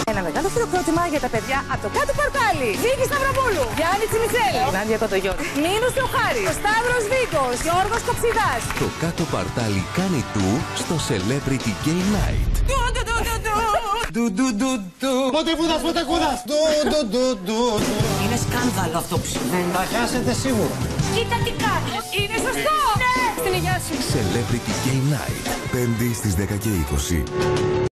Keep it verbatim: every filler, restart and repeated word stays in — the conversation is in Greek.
Ένα μεγάλο χειροκρότημα για τα παιδιά από το κάτω πορτάλι. Βίκη Σταυροπούλου, Γιάννη Τσιμιτσέλη, Νάντια Κοντογιώτη, Μίνους Θεοχάρης, Σταύρος Βίκος, Γιώργος Κοψιδάς. Το κάτω παρτάλι κάνει του στο Celebrity Gay Night. Πότε κούδας, πότε κούδας. Είναι σκάνδαλο αυτό που συμβαίνει. Θα χάσετε σίγουρα. Κοίτα τι κάνεις. Είναι σωστό. Ναι. Στην υγεία σου. Celebrity Gay Night. Πέμπτη στις δέκα και είκοσι.